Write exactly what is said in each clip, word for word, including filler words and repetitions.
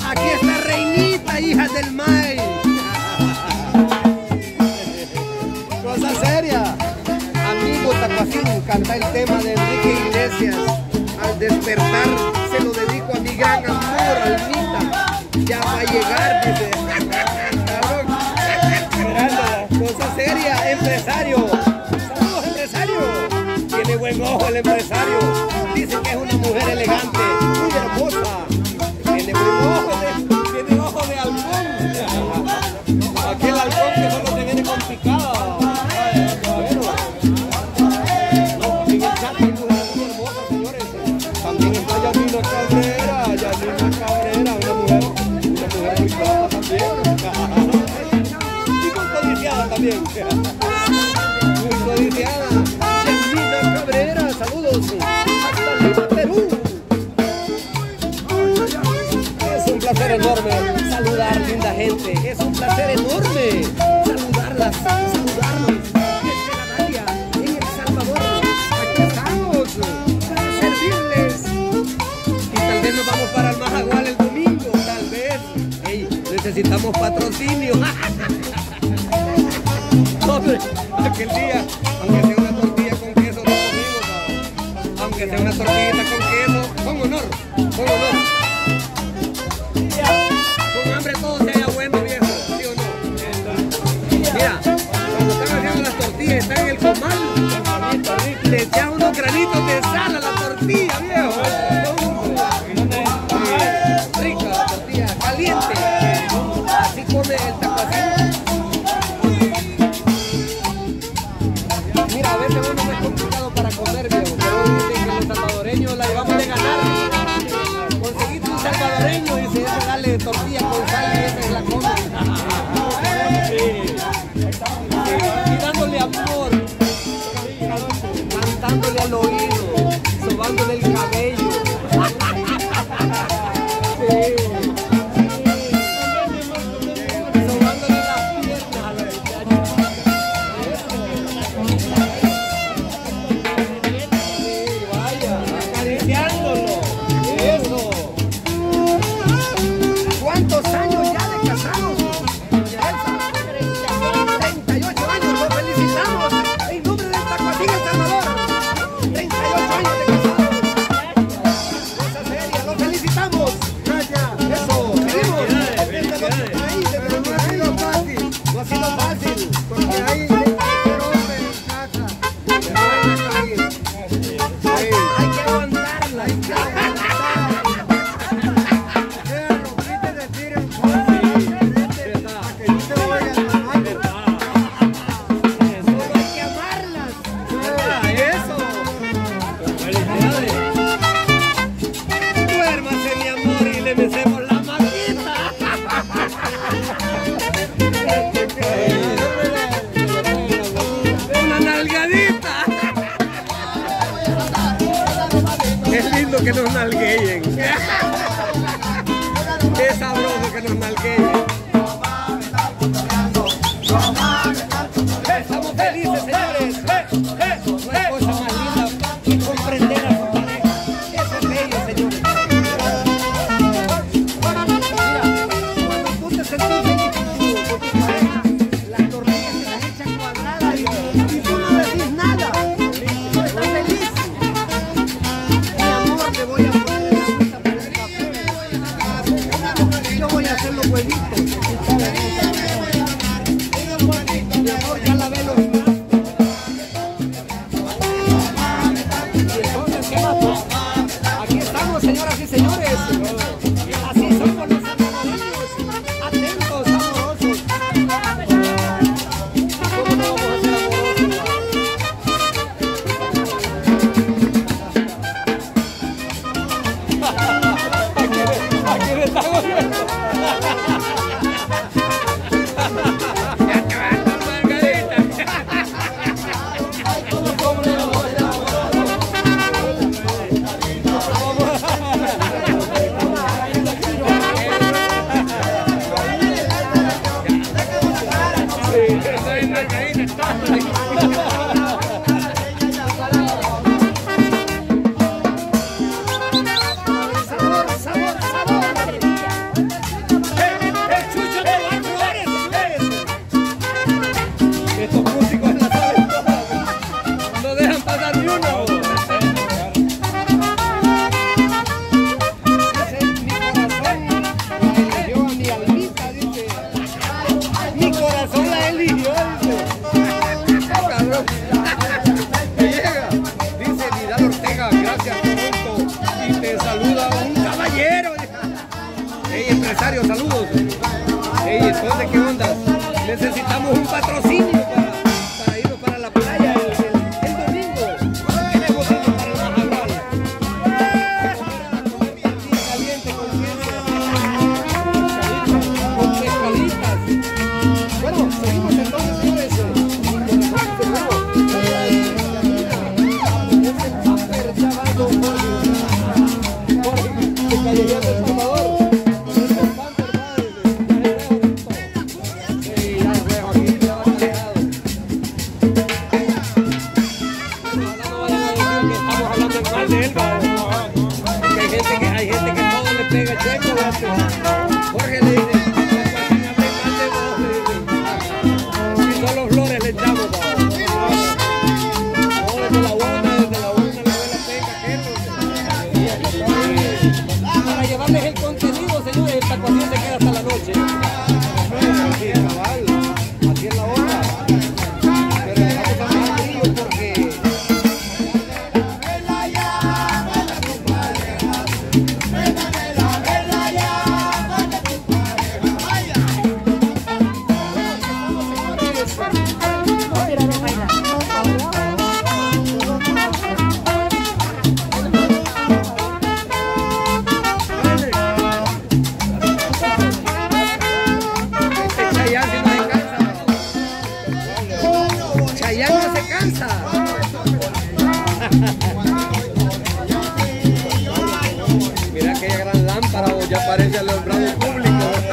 Aquí está Reinita, hija del May. Cosa seria. Amigo Tacuacín, canta el tema de Enrique Iglesias. Al despertar se lo dedico a mi gran amor, Almita. Ya va a llegar, dice. Cosa seria, empresario. Saludos, empresario. Tiene buen ojo el empresario. Dicen que es una mujer elegante, muy hermosa. Tiene buen ojo, de, tiene ojo de halcón. Aquel halcón que solo te viene con picada. Bueno, no, en el chat hay mujeres muy hermosas, señores. También está Yanina Cabrera, Yanina Cabrera, una mujer, una mujer muy guapa también. Y muy codiciada también. Muy codiciada. Yanina Cabrera, saludos. Hasta Lima, Perú. Es un placer enorme saludar, linda gente. Es un placer enorme saludarlas, saludarlos. Desde la Dalia, en El Salvador. Aquí estamos para servirles. Y tal vez nos vamos para el Majagual el domingo, tal vez. Hey, necesitamos patrocinio. Hombre, aquel día, aunque sea una tortilla con queso, no conmigo, aunque sea una tortillita con queso, con honor, con honor. Con hambre todo se haya bueno, viejo, ¿sí o no? Mira, cuando están haciendo las tortillas, están en el comal, le echan unos granitos de sal a la tortilla, viejo. Rica la tortilla, caliente. Así come el Tacuacín. Mira, a veces uno no es complicado para comer, viejo, pero dicen que los salvadoreños la llevamos de ganar. Conseguiste un salvadoreño y dice, ese dale tortilla con sal y esa es la come. Y dándole amor, cantándole al oído, sobándole el cabello. Sí. Sobándole las piernas a la muchacha. Sí, vaya, acariciándolo. Eso. ¿Cuántos años ya de casados? treinta y ocho años, los felicitamos en nombre del Tacuacín El Salvador. treinta y ocho años de casados. Cosa seria, los felicitamos. Eso, queremos. Ahí, desde los no ha sido fácil. No ha sido fácil. Porque hay cualquier hombre en casa. Que no hay que salir. Hay, hay que aguantarla. Hay que aguantarla. Es lindo que nos nalgueen. Es sabroso que nos nalgueen. Estamos felices, señores. No hay cosa más linda que comprender a su pareja. Eso es bello, señores. Mira, cuando tú te sentís feliz con tu pareja, las tortillas se las echan cuadradas y, y tú no decís nada. Tú estás feliz. Te voy a poner la vuelta para el café. Yo voy a hacer los huevitos. Mi amor, ya lavé los platos. Y entonces, ¿qué más? Aquí estamos, señoras y señores. Así somos los salvadoreños. Atentos, amorosos. ¿Cómo no vamos a ser amorosos? Aquí me estamos viendo. empresario, saludos. Ey, entonces, ¿qué onda? Necesitamos un patrocinio para, para irnos para la playa el, el, el domingo. ¿Qué negocio para el Majabral? Comida bien caliente con queso, con pescaditas. Bueno, seguimos entonces, señores. Jorge le dice, si solo flores le echamos, no, desde la una, desde la una le doy la penca, para llevarles el contenido, señores, esta cuestión se queda hasta la noche. Así es, cabal, así es la hora, pero le vamos a dar brillo porque Chayanne no se cansa. Mira aquella gran lámpara, o ya parece alumbrado público.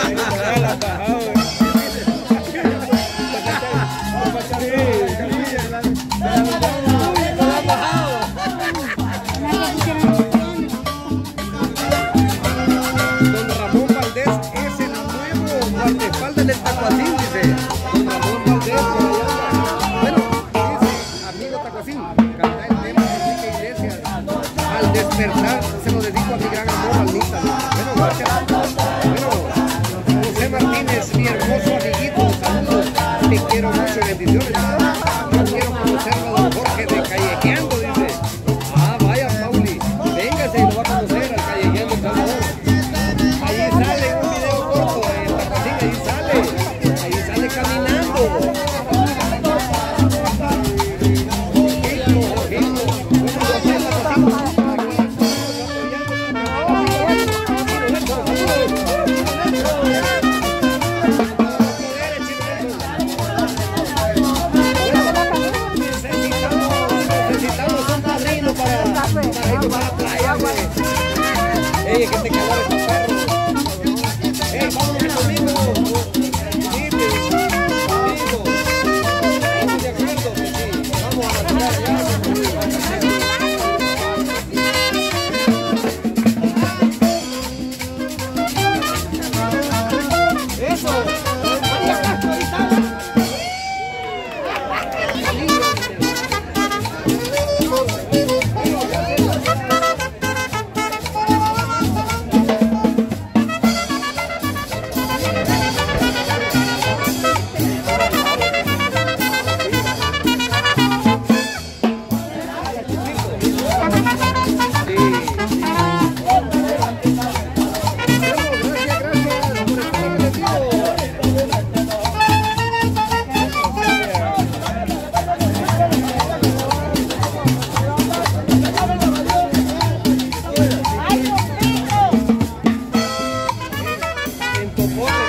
Don Ramón Valdés es el nuevo guardaespaldas del Tacuacín, dice. Don Ramón Valdés, por allá. Bueno, dice, amigo Tacuacín, canta el tema de Enrique Iglesias. Al despertar, se lo dedico a mi gran amor, Almita. Bueno, gracias. Bueno, José Martínez, mi hermoso amiguito, saludos. Te quiero mucho y bendiciones. Yo quiero conocerlo a don Jorge de Callejeando, dice. Ah, vaya, Pauli, véngase y lo va a conocer al Callejeando, por favor. Ahí sale un video corto en Tacuacín, ahí sale. Ahí sale caminando. Ey, que te calor estos perros. Ey, vámonos conmigo. Sí, conmigo. Estamos de acuerdo, que sí. Vamos a tirar ya. Eso. En Topón